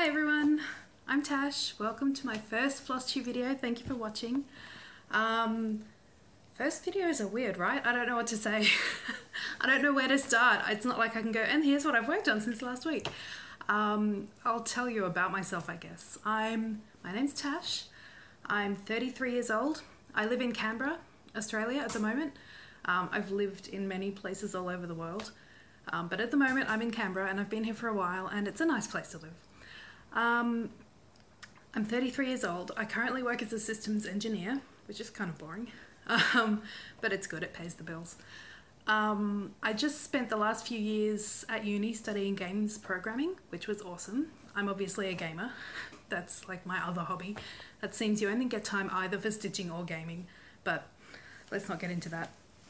Hi everyone, I'm Tash. Welcome to my first Flosstube video. Thank you for watching. First videos are weird, right? I don't know what to say. I don't know where to start. It's not like I can go, and here's what I've worked on since last week. I'll tell you about myself, I guess. My name's Tash. I'm 33 years old. I live in Canberra, Australia at the moment. I've lived in many places all over the world. But at the moment I'm in Canberra and I've been here for a while and it's a nice place to live. I'm 33 years old. I currently work as a systems engineer, which is kind of boring, but it's good, it pays the bills. I just spent the last few years at uni studying games programming, which was awesome. I'm obviously a gamer. That's like my other hobby. That seems you only get time either for stitching or gaming, but let's not get into that.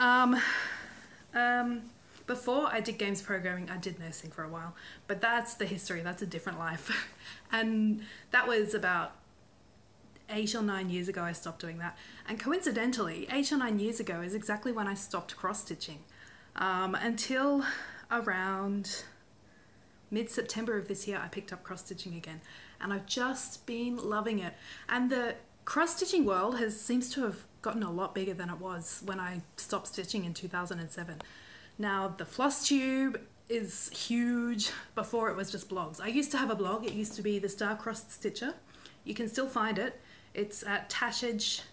Before I did games programming, I did nursing for a while, but that's the history, that's a different life. And that was about 8 or 9 years ago I stopped doing that. And coincidentally, 8 or 9 years ago is exactly when I stopped cross-stitching. Until around mid-September of this year, I picked up cross-stitching again. And I've just been loving it. And the cross-stitching world seems to have gotten a lot bigger than it was when I stopped stitching in 2007. Now the Flosstube is huge. Blore it was just blogs. I used to have a blog. It used to be the Star-Crossed Stitcher. You can still find it. It's at tashage,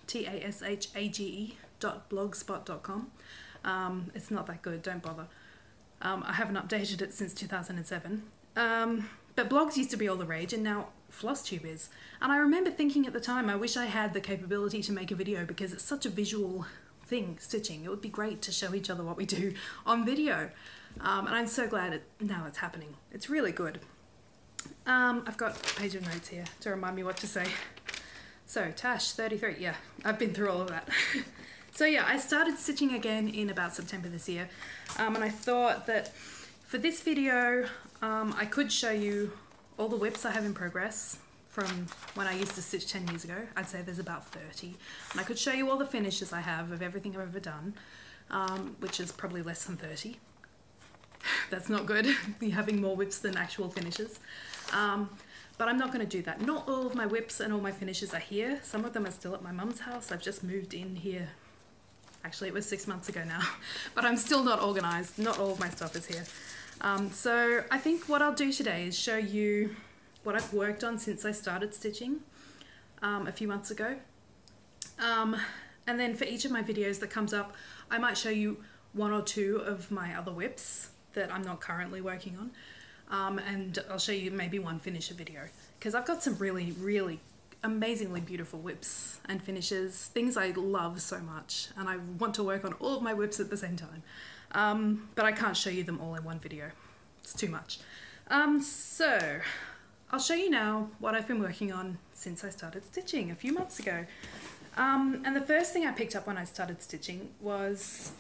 TASHAGE.blogspot.com. It's not that good, don't bother. I haven't updated it since 2007. But blogs used to be all the rage and now Flosstube is. And I remember thinking at the time, I wish I had the capability to make a video because it's such a visual thing, stitching. It would be great to show each other what we do on video. And I'm so glad now it's happening. It's really good. I've got a page of notes here to remind me what to say. So Tash, 33, yeah, I've been through all of that. So yeah, I started stitching again in about September this year. And I thought that for this video, I could show you all the whips I have in progress from when I used to stitch 10 years ago. I'd say there's about 30. And I could show you all the finishes I have of everything I've ever done, which is probably less than 30. That's not good, having more whips than actual finishes. But I'm not going to do that. Not all of my whips and all my finishes are here. Some of them are still at my mum's house. I've just moved in here. Actually, it was 6 months ago now, but I'm still not organized. Not all of my stuff is here. So I think what I'll do today is show you what I've worked on since I started stitching a few months ago. And then for each of my videos that comes up, I might show you 1 or 2 of my other whips that I'm not currently working on. And I'll show you maybe one finisher video because I've got some really, really amazingly beautiful whips and finishes, things I love so much, and I want to work on all of my whips at the same time. But I can't show you them all in one video. It's too much. So I'll show you now what I've been working on since I started stitching a few months ago. And the first thing I picked up when I started stitching was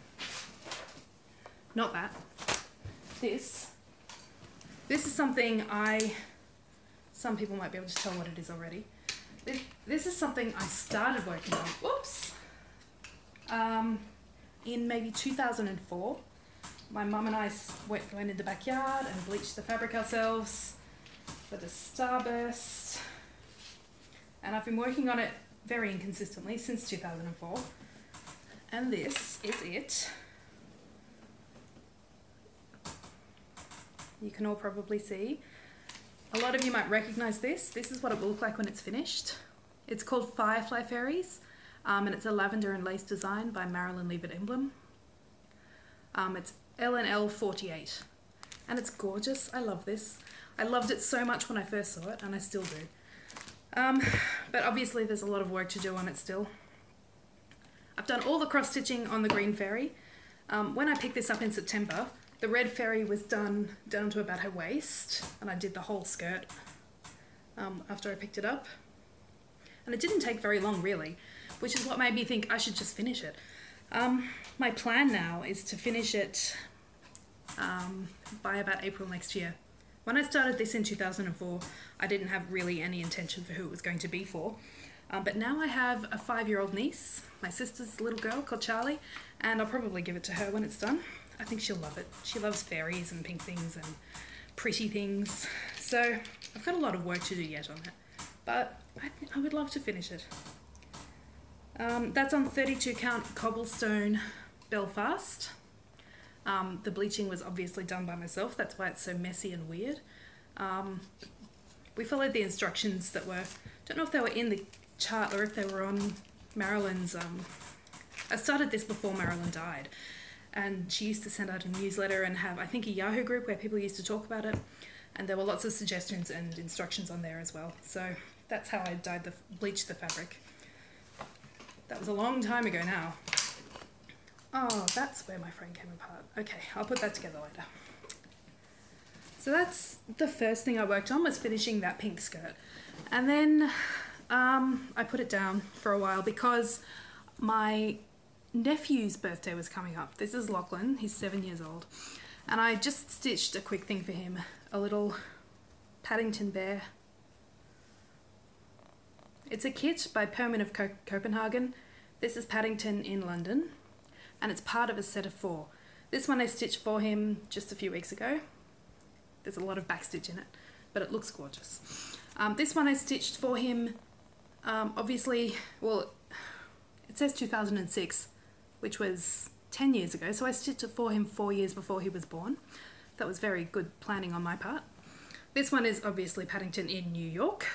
not that. This is something some people might be able to tell what it is already. This is something I started working on, whoops, in maybe 2004. My mum and I went in the backyard and bleached the fabric ourselves for the Starburst. And I've been working on it very inconsistently since 2004. And this is it. You can all probably see. A lot of you might recognize this. This is what it will look like when it's finished. It's called Firefly Fairies, and it's a lavender and lace design by Marilyn Leavitt Emblem. It's LNL 48, and it's gorgeous. I love this. I loved it so much when I first saw it, and I still do. But obviously there's a lot of work to do on it still. I've done all the cross stitching on the green fairy. When I picked this up in September, the red fairy was done down to about her waist, and I did the whole skirt after I picked it up. And it didn't take very long really, which is what made me think I should just finish it. My plan now is to finish it by about April next year. When I started this in 2004, I didn't have really any intention for who it was going to be for. But now I have a 5-year-old niece, my sister's little girl called Charlie, and I'll probably give it to her when it's done. I think she'll love it. She loves fairies and pink things and pretty things. So I've got a lot of work to do yet on it, but I would love to finish it. That's on 32 count cobblestone Belfast. The bleaching was obviously done by myself, that's why it's so messy and weird. We followed the instructions that were, don't know if they were in the chart or if they were on Marilyn's, I started this before Marilyn died, and she used to send out a newsletter and have, I think, a Yahoo group where people used to talk about it, and there were lots of suggestions and instructions on there as well. So that's how I bleached the fabric. That was a long time ago now. Oh, that's where my frame came apart. Okay, I'll put that together later. So that's the first thing I worked on, was finishing that pink skirt. And then I put it down for a while because my nephew's birthday was coming up. This is Lachlan, he's 7 years old. And I just stitched a quick thing for him, a little Paddington bear. It's a kit by Perman of Copenhagen. This is Paddington in London, and it's part of a set of 4. This one I stitched for him just a few weeks ago. There's a lot of backstitch in it, but it looks gorgeous. This one I stitched for him, obviously, well, it says 2006, which was 10 years ago, so I stitched it for him 4 years before he was born. That was very good planning on my part. This one is obviously Paddington in New York.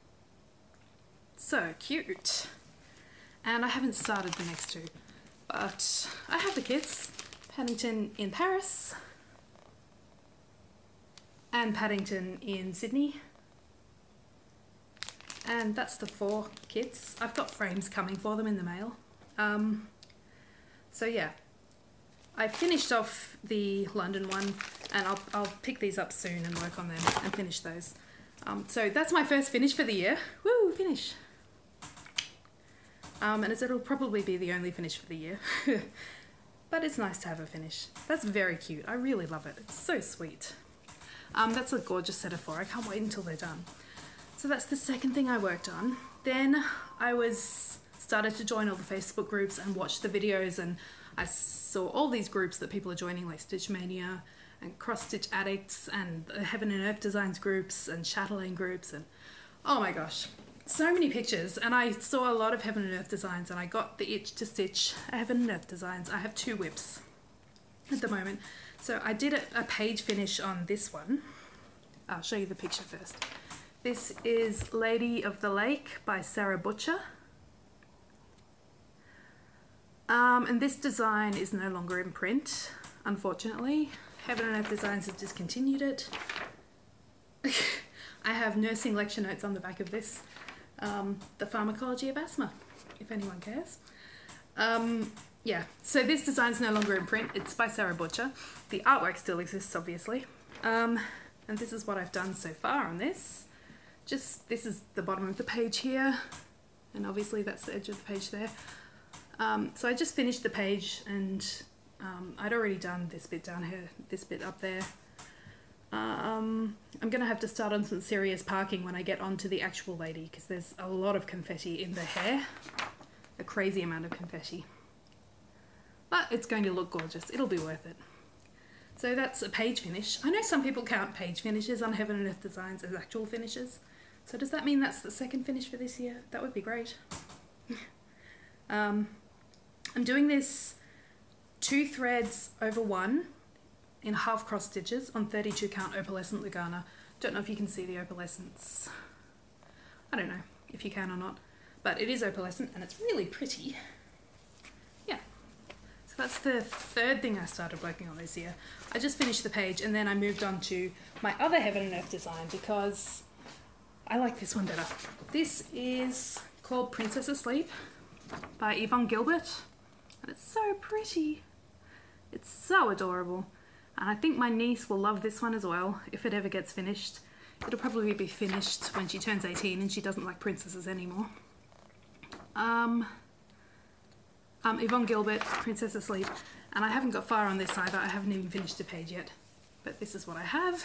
So cute. And I haven't started the next two, but I have the kits. Paddington in Paris and Paddington in Sydney. And that's the 4 kits. I've got frames coming for them in the mail. So yeah, I finished off the London one, and I'll pick these up soon and work on them and finish those. So that's my first finish for the year. Woo, finish. And it'll probably be the only finish for the year. But it's nice to have a finish. That's very cute. I really love it. It's so sweet. That's a gorgeous set of 4. I can't wait until they're done. So that's the second thing I worked on. Then I started to join all the Facebook groups and watch the videos, and I saw all these groups that people are joining, like Stitch Mania and Cross Stitch Addicts and Heaven and Earth Designs groups and Chatelaine groups, and oh my gosh, so many pictures. And I saw a lot of Heaven and Earth Designs, and I got the itch to stitch Heaven and Earth Designs. I have 2 whips at the moment. So I did a page finish on this one. I'll show you the picture first. This is Lady of the Lake by Sarah Butcher. And this design is no longer in print, unfortunately. Heaven and Earth Designs has discontinued it. I have nursing lecture notes on the back of this. The Pharmacology of Asthma, if anyone cares. Yeah, so this design's no longer in print. It's by Sarah Butcher. The artwork still exists, obviously. And this is what I've done so far on this. This is the bottom of the page here, and obviously that's the edge of the page there. So I just finished the page, and I'd already done this bit down here, this bit up there. I'm gonna have to start on some serious parking when I get onto the actual lady, because there's a lot of confetti in the hair, a crazy amount of confetti. But it's going to look gorgeous, it'll be worth it. So that's a page finish. I know some people count page finishes on Heaven and Earth Designs as actual finishes. So does that mean that's the second finish for this year? That would be great. I'm doing this 2 threads over 1 in half cross stitches on 32 count opalescent Lugana. Don't know if you can see the opalescence. I don't know if you can or not, but it is opalescent and it's really pretty. Yeah. So that's the 3rd thing I started working on this year. I just finished the page, and then I moved on to my other Heaven and Earth design because I like this one better. This is called Princess Asleep by Yvonne Gilbert, and it's so pretty. It's so adorable, and I think my niece will love this one as well if it ever gets finished. It'll probably be finished when she turns 18 and she doesn't like princesses anymore. Yvonne Gilbert, Princess Asleep, and I haven't got far on this either. I haven't even finished the page yet, but this is what I have.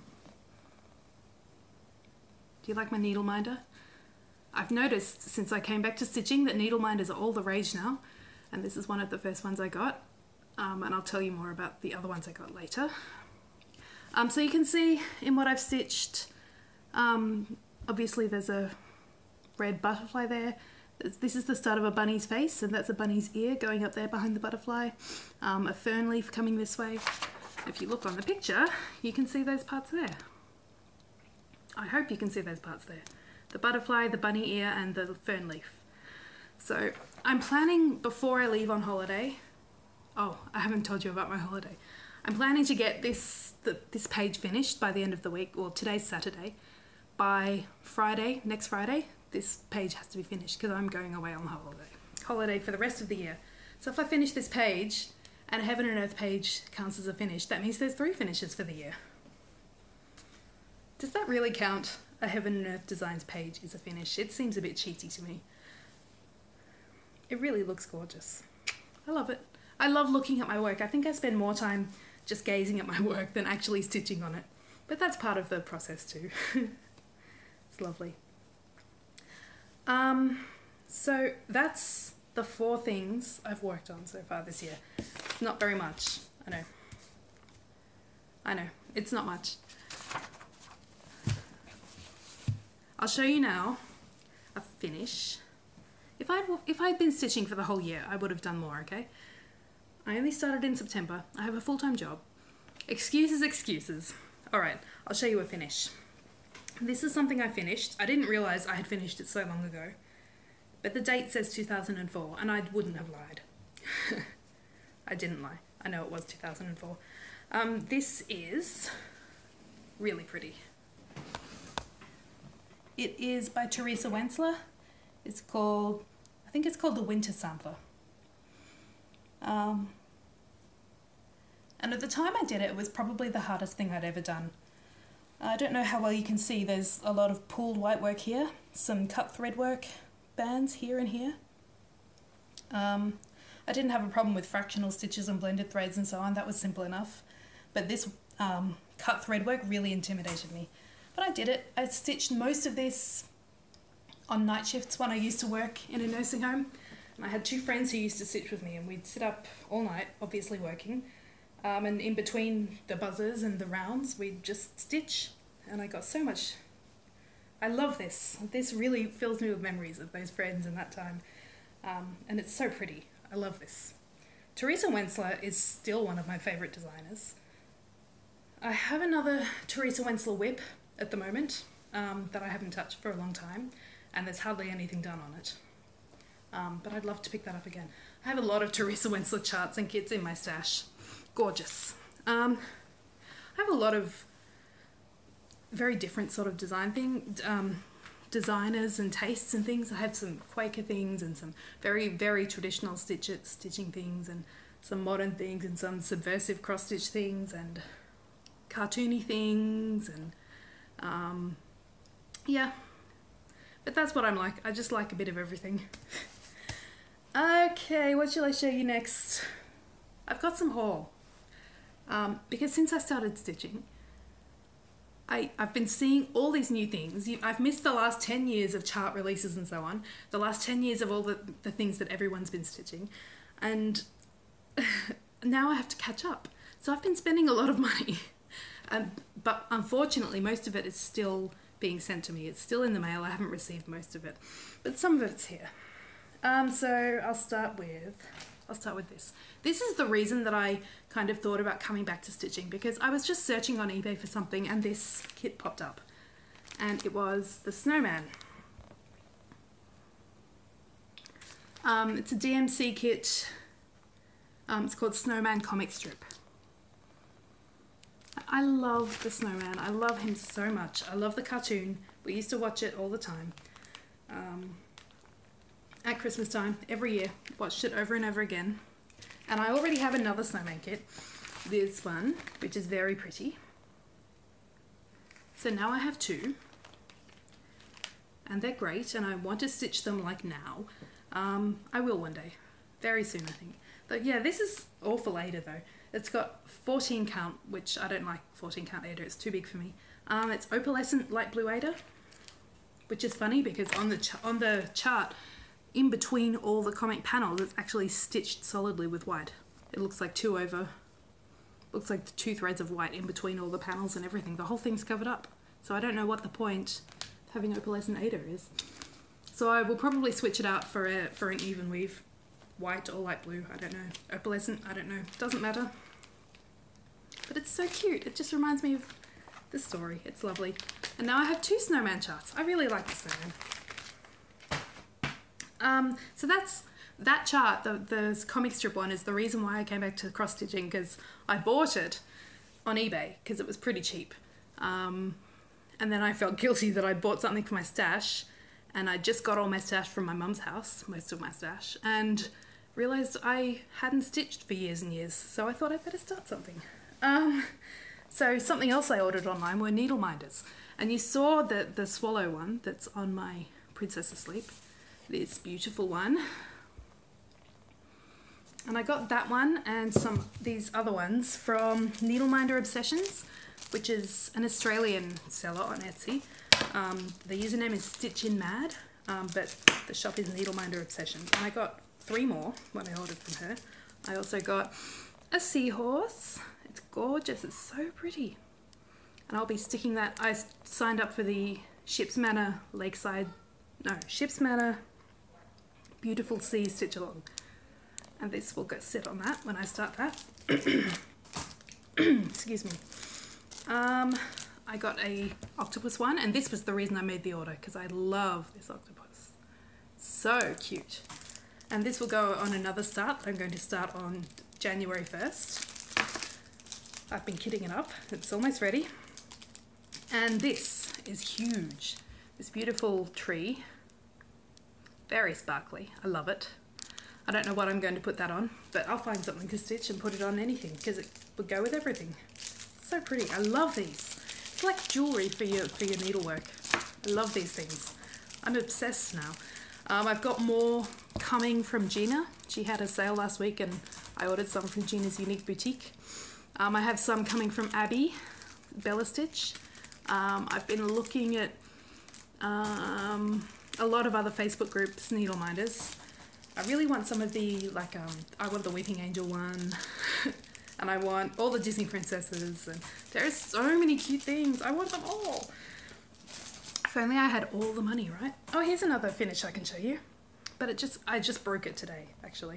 Do you like my needle minder? I've noticed since I came back to stitching that needle minders are all the rage now, and this is one of the first ones I got, and I'll tell you more about the other ones I got later. So you can see in what I've stitched Obviously there's a red butterfly there. This is the start of a bunny's face, and that's a bunny's ear going up there behind the butterfly. A fern leaf coming this way. If you look on the picture, you can see those parts there. I hope you can see those parts there. The butterfly, the bunny ear, and the fern leaf. So I'm planning before I leave on holiday. Oh, I haven't told you about my holiday. I'm planning to get this page finished by the end of the week. Well, today's Saturday. By Friday, next Friday, this page has to be finished because I'm going away on holiday for the rest of the year. So if I finish this page and a Heaven and Earth page counts as a finish, that means there's 3 finishes for the year. Does that really count? A Heaven and Earth Designs page is a finish. It seems a bit cheaty to me. It really looks gorgeous. I love it. I love looking at my work. I think I spend more time just gazing at my work than actually stitching on it. But that's part of the process too. It's lovely. So that's the 4 things I've worked on so far this year. It's not very much. I know. It's not much. I'll show you now a finish. If I'd been stitching for the whole year, I would have done more, okay? I only started in September. I have a full-time job. Excuses, excuses. Alright, I'll show you a finish. This is something I finished. I didn't realise I had finished it so long ago. But the date says 2004, and I wouldn't have lied. I didn't lie. I know it was 2004. This is really pretty. It is by Teresa Wensler. It's called, I think it's called The Winter Sampler. And at the time I did it, it was probably the hardest thing I'd ever done. I don't know how well you can see, there's a lot of pooled white work here, some cut thread work bands here and here. I didn't have a problem with fractional stitches and blended threads and so on, that was simple enough. But this cut thread work really intimidated me. But I did it. I stitched most of this on night shifts when I used to work in a nursing home. And I had 2 friends who used to stitch with me, and we'd sit up all night, obviously working. And in between the buzzers and the rounds, we'd just stitch. And I got so much... I love this. This really fills me with memories of those friends and that time. And it's so pretty. I love this. Teresa Wensler is still one of my favourite designers. I have another Teresa Wensler whip at the moment that I haven't touched for a long time, and there's hardly anything done on it. But I'd love to pick that up again. I have a lot of Teresa Wensler charts and kits in my stash. Gorgeous. I have a lot of very different sort of designers and tastes and things. I have some Quaker things and some very, very traditional stitching things, and some modern things and some subversive cross-stitch things and cartoony things, and yeah, but that's what I'm like. I just like a bit of everything. Okay, what shall I show you next? I've got some haul, because since I started stitching, I've been seeing all these new things. I've missed the last 10 years of chart releases and so on, the last 10 years of all the things that everyone's been stitching, and now I have to catch up. So I've been spending a lot of money. But unfortunately, most of it is still being sent to me. It's still in the mail. I haven't received most of it, but some of it's here. So I'll start with this. This is the reason that I kind of thought about coming back to stitching, because I was just searching on eBay for something and this kit popped up, and it was the Snowman. It's a DMC kit. It's called Snowman Comic Strip. I love the Snowman. I love him so much. I love the cartoon. We used to watch it all the time. At Christmas time, every year. Watched it over and over again. And I already have another Snowman kit. This one, which is very pretty. So now I have 2. And they're great, and I want to stitch them like now. I will one day. Very soon, I think. But yeah, this is all for later though. It's got 14 count, which I don't like 14 count Aida, it's too big for me. It's opalescent light blue Aida, which is funny because on the chart, in between all the comic panels, it's actually stitched solidly with white. It looks like looks like 2 threads of white in between all the panels and everything. The whole thing's covered up. So I don't know what the point of having opalescent 8 is. So I will probably switch it out for an even weave. White or light blue, I don't know. Opalescent, I don't know. Doesn't matter. But it's so cute. It just reminds me of the story. It's lovely. And now I have 2 snowman charts. I really like the snowman. So that chart, the comic strip one, is the reason why I came back to cross stitching, because I bought it on eBay because it was pretty cheap. And then I felt guilty that I'd bought something for my stash, and I just got all my stash from my mum's house, most of my stash, and realised I hadn't stitched for years and years, so I thought I'd better start something. So something else I ordered online were needle minders, and you saw the swallow one that's on my Princess Asleep, this beautiful one, and I got that one and these other ones from Needle Minder Obsessions, which is an Australian seller on Etsy. The username is StitchinMad, but the shop is Needle Minder Obsessions. And I got 3 more when I ordered from her. I also got a seahorse. It's gorgeous. It's so pretty. And I'll be sticking that. I signed up for the Ships Manor Beautiful Sea Stitch Along. And this will go sit on that when I start that. Excuse me. I got a octopus one, and this was the reason I made the order, because I love this octopus. So cute. And this will go on another start. I'm going to start on January 1st. I've been kitting it up. It's almost ready. And this is huge. This beautiful tree. Very sparkly. I love it. I don't know what I'm going to put that on, but I'll find something to stitch and put it on anything, because it would go with everything. So pretty. I love these. It's like jewellery for your needlework. I love these things. I'm obsessed now. I've got more coming from Gina. She had a sale last week and I ordered some from Gina's Unique Boutique. I have some coming from Abby, Bella Stitch. I've been looking at a lot of other Facebook groups, needle minders. I really want some of the, I want the Weeping Angel one. And I want all the Disney princesses, and there are so many cute things. I want them all. If only I had all the money, right? Oh, here's another finish I can show you. But I just broke it today, actually.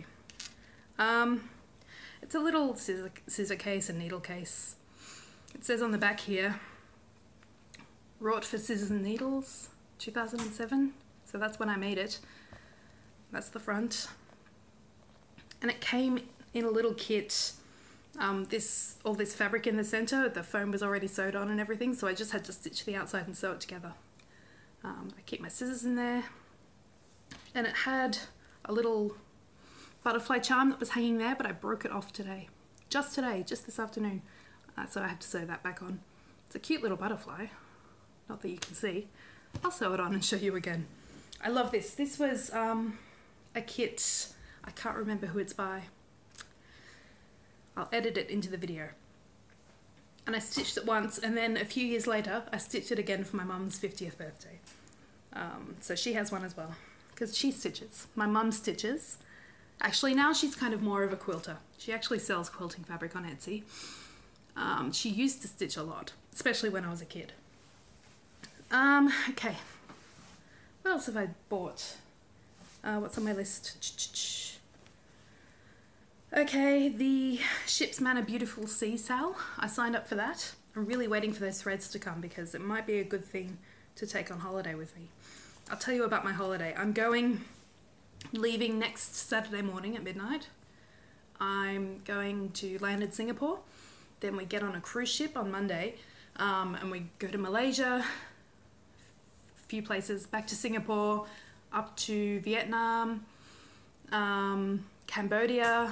It's a little scissor case and needle case. It says on the back here, wrought for scissors and needles, 2007. So that's when I made it. That's the front. And it came in a little kit. All this fabric in the center, the foam was already sewed on and everything, so I just had to stitch the outside and sew it together. I keep my scissors in there, and it had a little butterfly charm that was hanging there, but I broke it off today, just this afternoon, so I have to sew that back on. It's a cute little butterfly, not that you can see. I'll sew it on and show you again. I love this. This was a kit, I can't remember who it's by. I'll edit it into the video. And I stitched it once, and then a few years later I stitched it again for my mum's 50th birthday. So she has one as well, because she stitches. My mum stitches. Actually now she's kind of more of a quilter. She actually sells quilting fabric on Etsy. She used to stitch a lot, especially when I was a kid. Okay. What else have I bought? What's on my list? Okay, the Ships Manor Beautiful Sea sale. I signed up for that. I'm really waiting for those threads to come because it might be a good thing to take on holiday with me. I'll tell you about my holiday. I'm leaving next Saturday morning at midnight. I'm going to land in Singapore. Then we get on a cruise ship on Monday, and we go to Malaysia, a few places, back to Singapore, up to Vietnam, Cambodia,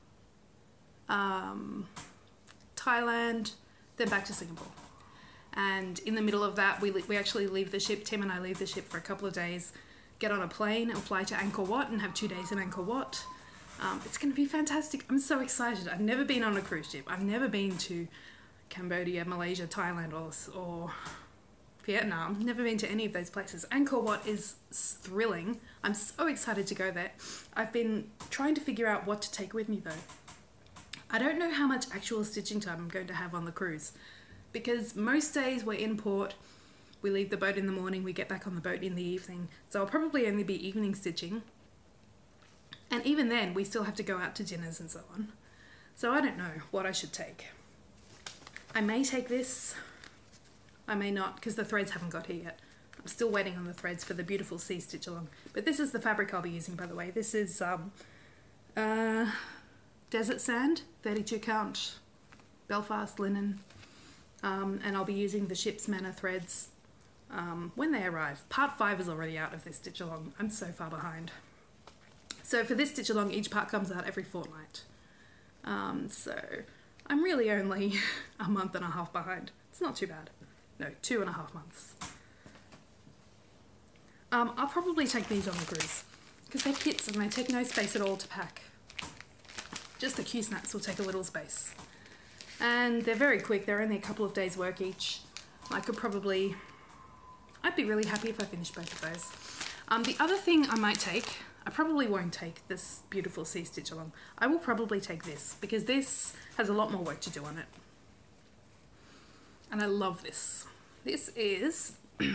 Thailand, then back to Singapore. And in the middle of that, we actually leave the ship, Tim and I leave the ship for a couple of days, get on a plane and fly to Angkor Wat and have 2 days in Angkor Wat. It's going to be fantastic. I'm so excited. I've never been on a cruise ship. I've never been to Cambodia, Malaysia, Thailand, or Vietnam. Never been to any of those places. Angkor Wat is thrilling. I'm so excited to go there. I've been trying to figure out what to take with me though. I don't know how much actual stitching time I'm going to have on the cruise, because most days we're in port we leave the boat in the morning, we get back on the boat in the evening. So I'll probably only be evening stitching. And even then, we still have to go out to dinners and so on. So I don't know what I should take. I may take this, I may not, because the threads haven't got here yet. I'm still waiting on the threads for the beautiful sea stitch along. But this is the fabric I'll be using, by the way. This is desert sand, 32 count, Belfast linen. And I'll be using the ship's manor threads when they arrive. Part 5 is already out of this stitch along. I'm so far behind. So for this stitch along, each part comes out every fortnight. So I'm really only a month and a half behind. It's not too bad. No, 2.5 months. I'll probably take these on the cruise because they're kits and they take no space at all to pack. Just the Q-snaps will take a little space. And they're very quick, they're only a couple of days work each. I'd be really happy if I finished both of those. The other thing I might take, I probably won't take this beautiful sea stitch along. I will probably take this because this has a lot more work to do on it. And I love this. This is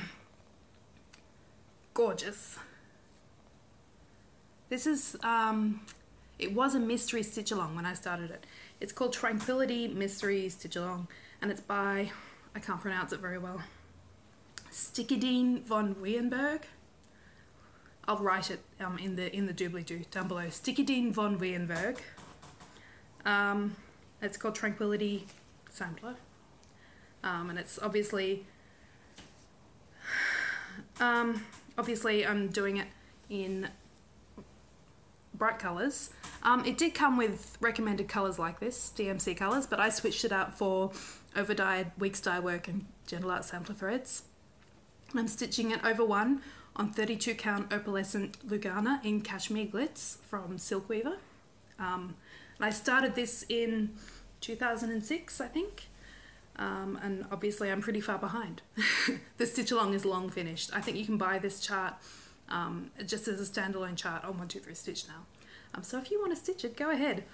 gorgeous. This is, it was a mystery stitch along when I started it. It's called Tranquility Mystery Stitch Along, and it's by, I can't pronounce it very well, Stickerdine von Wierenberg. I'll write it in the doobly-doo down below. Stickerdine von Wierenberg. It's called Tranquility Sampler, and it's obviously I'm doing it in bright colours. It did come with recommended colours like this, DMC colours, but I switched it out for over-dyed weeks dye work and gentle art sampler threads. I'm stitching it over 1 on 32 count opalescent Lugana in Cashmere Glitz from Silk Weaver. I started this in 2006, I think, and obviously I'm pretty far behind. The stitch along is long finished. I think you can buy this chart just as a standalone chart on 123 Stitch now. So if you want to stitch it, go ahead.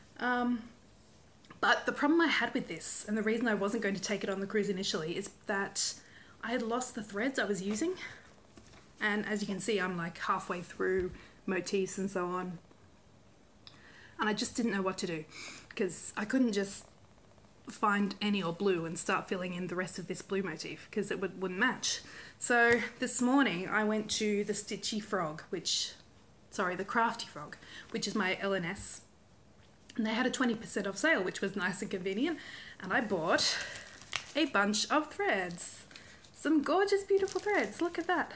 But the problem I had with this, and the reason I wasn't going to take it on the cruise initially, is that I had lost the threads I was using. And as you can see, I'm like halfway through motifs and so on. And I just didn't know what to do because I couldn't just find any or blue and start filling in the rest of this blue motif because it wouldn't match. So this morning I went to the Stitchy Frog, the Crafty Frog, which is my LNS, and they had a 20% off sale, which was nice and convenient, and I bought a bunch of threads. Some gorgeous, beautiful threads. Look at that.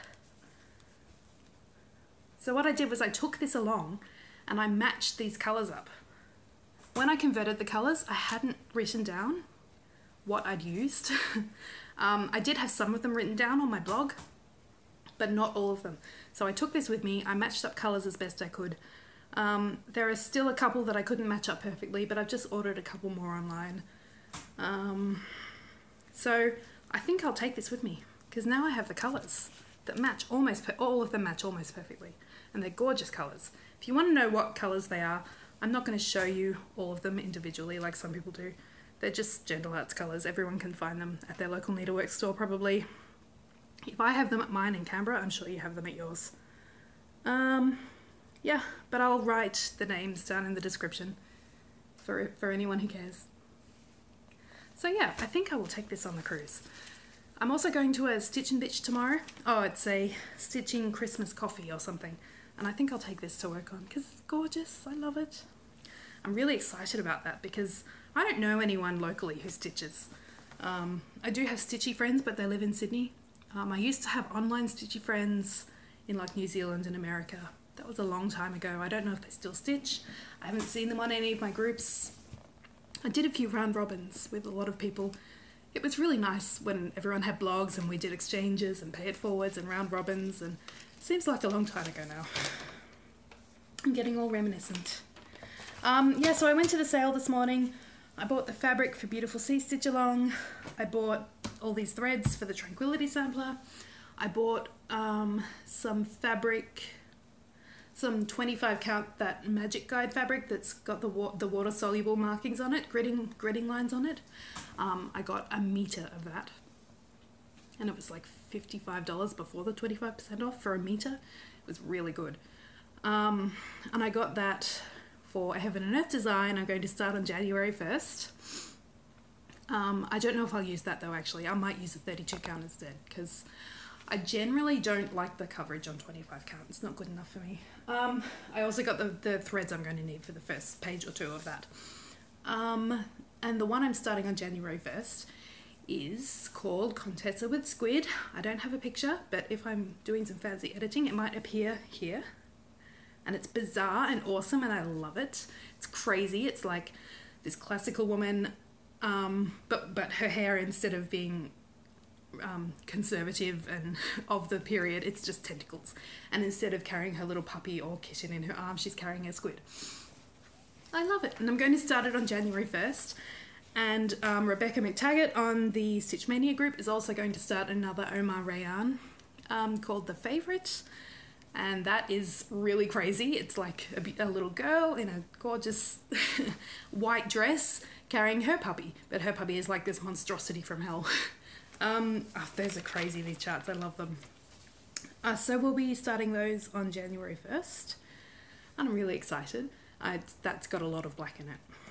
So what I did was I took this along and I matched these colours up. When I converted the colours, I hadn't written down what I'd used. I did have some of them written down on my blog, but not all of them. So I took this with me, I matched up colours as best I could. There are still a couple that I couldn't match up perfectly, but I've just ordered a couple more online. So I think I'll take this with me, because now I have the colours that match all of them match almost perfectly. And they're gorgeous colours. If you want to know what colours they are, I'm not going to show you all of them individually like some people do. They're just gentle arts colours. Everyone can find them at their local needlework store probably. If I have them at mine in Canberra, I'm sure you have them at yours. Yeah, but I'll write the names down in the description for anyone who cares. So yeah, I think I will take this on the cruise. I'm also going to a Stitch and Bitch tomorrow. Oh, it's a stitching Christmas coffee or something. And I think I'll take this to work on because it's gorgeous. I love it. I'm really excited about that because I don't know anyone locally who stitches. I do have stitchy friends, but they live in Sydney. I used to have online stitchy friends in like New Zealand and America. That was a long time ago. I don't know if they still stitch. I haven't seen them on any of my groups. I did a few round robins with a lot of people. It was really nice when everyone had blogs and we did exchanges and pay it forwards and round robins, and it seems like a long time ago now. I'm getting all reminiscent. Yeah, so I went to the sale this morning. I bought the fabric for Beautiful Sea Stitch Along. I bought all these threads for the Tranquility Sampler. I bought some fabric, some 25 count that Magic Guide fabric that's got the water soluble markings on it, gritting lines on it. I got a meter of that and it was like $55 before the 25% off for a meter. It was really good. And I got that for a Heaven and Earth design. I'm going to start on January 1st. I don't know if I'll use that though, actually. I might use a 32 count instead, because I generally don't like the coverage on 25 count. It's not good enough for me. I also got the threads I'm going to need for the first page or two of that. And the one I'm starting on January 1st is called Contessa with Squid. I don't have a picture, but if I'm doing some fancy editing, it might appear here. And it's bizarre and awesome, and I love it. It's crazy. It's like this classical woman, but her hair, instead of being conservative and of the period, it's just tentacles. And instead of carrying her little puppy or kitten in her arms, she's carrying a squid. I love it, and I'm going to start it on January 1st. And Rebecca McTaggart on the Stitch Mania group is also going to start another Omar Rayan called The Favourite. And that is really crazy. It's like a little girl in a gorgeous white dress carrying her puppy. But her puppy is like this monstrosity from hell. Those are crazy, these charts. I love them. So we'll be starting those on January 1st. And I'm really excited. That's got a lot of black in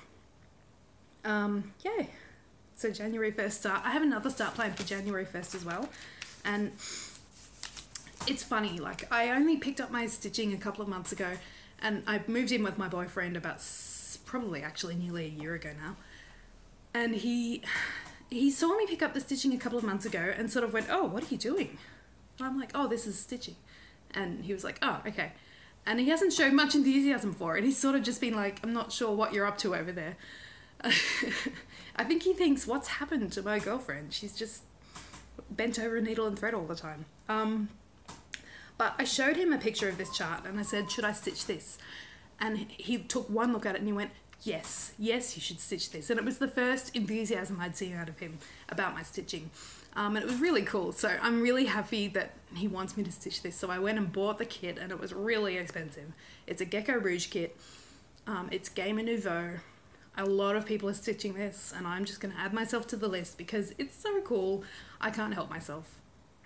it. Yay. So January 1st start. I have another start plan for January 1st as well. And it's funny, like I only picked up my stitching a couple of months ago, and I moved in with my boyfriend about probably actually nearly a year ago now. And he saw me pick up the stitching a couple of months ago and sort of went, "Oh, what are you doing?" And I'm like, "Oh, this is stitching." And he was like, "Oh, okay." And he hasn't showed much enthusiasm for it. He's sort of just been like, "I'm not sure what you're up to over there." I think he thinks, what's happened to my girlfriend? She's just bent over a needle and thread all the time. But I showed him a picture of this chart and I said, "Should I stitch this?" And he took one look at it and he went, yes, you should stitch this. And it was the first enthusiasm I'd seen out of him about my stitching. And it was really cool. So I'm really happy that he wants me to stitch this. So I went and bought the kit, and it was really expensive. It's a Gecko Rouge kit. It's Game Nouveau. A lot of people are stitching this, and I'm just going to add myself to the list because it's so cool. I can't help myself.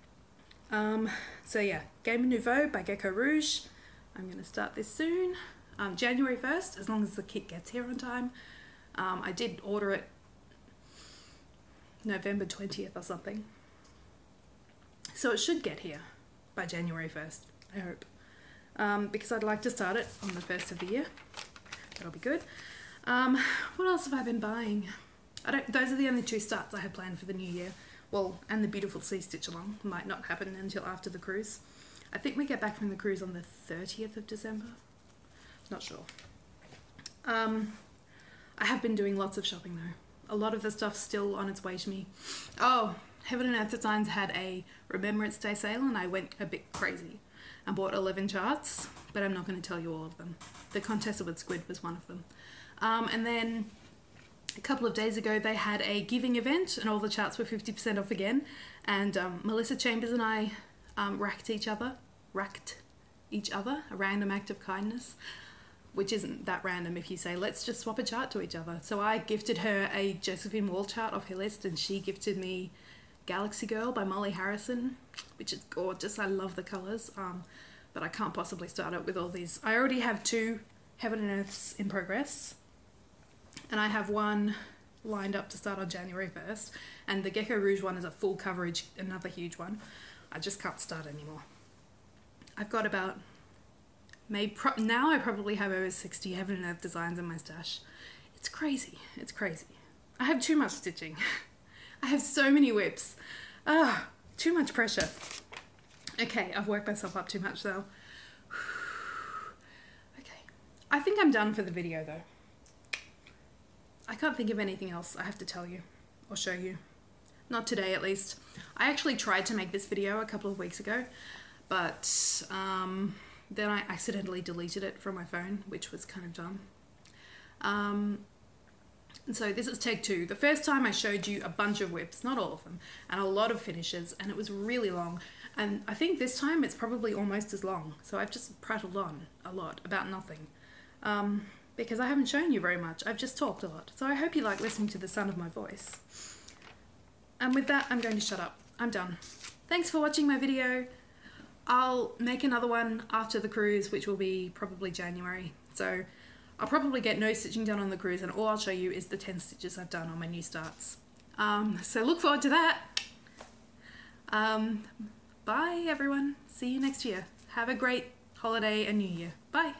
So yeah, Game Nouveau by Gecko Rouge. I'm going to start this soon. January 1st, as long as the kit gets here on time. I did order it November 20th or something. So it should get here by January 1st, I hope. Because I'd like to start it on the 1st of the year. That'll be good. What else have I been buying? Those are the only two starts I have planned for the new year. Well, and the beautiful sea stitch along might not happen until after the cruise. I think we get back from the cruise on the 30th of December. Not sure. I have been doing lots of shopping though. A lot of the stuff's still on its way to me. Oh, Heaven and Earth Designs had a Remembrance Day sale and I went a bit crazy. I bought 11 charts, but I'm not going to tell you all of them. The Contessa with Squid was one of them. And then a couple of days ago they had a giving event and all the charts were 50% off again. And Melissa Chambers and I racked each other, a random act of kindness. Which isn't that random if you say, let's just swap a chart to each other. So I gifted her a Josephine Wall chart off her list, and she gifted me Galaxy Girl by Molly Harrison, which is gorgeous. I love the colours, but I can't possibly start it with all these. I already have 2 Heaven and Earths in progress, and I have one lined up to start on January 1st, and the Gecko Rouge one is a full coverage, another huge one. I just can't start anymore. I've got about... now I probably have over 60 Heaven and Earth designs in my stash. It's crazy. It's crazy. I have too much stitching. I have so many whips. Too much pressure. Okay, I've worked myself up too much though. Okay. I think I'm done for the video though. I can't think of anything else I have to tell you or show you. Not today at least. I actually tried to make this video a couple of weeks ago, but then I accidentally deleted it from my phone, which was kind of dumb. And so this is take 2. The first time I showed you a bunch of whips, not all of them, and a lot of finishes, and it was really long. And I think this time it's probably almost as long. So I've just prattled on a lot about nothing. Because I haven't shown you very much. I've just talked a lot. So I hope you like listening to the sound of my voice. And with that, I'm going to shut up. I'm done. Thanks for watching my video. I'll make another one after the cruise, which will be probably January. So I'll probably get no stitching done on the cruise, and all I'll show you is the 10 stitches I've done on my new starts. So look forward to that. Bye everyone. See you next year. Have a great holiday and New Year. Bye.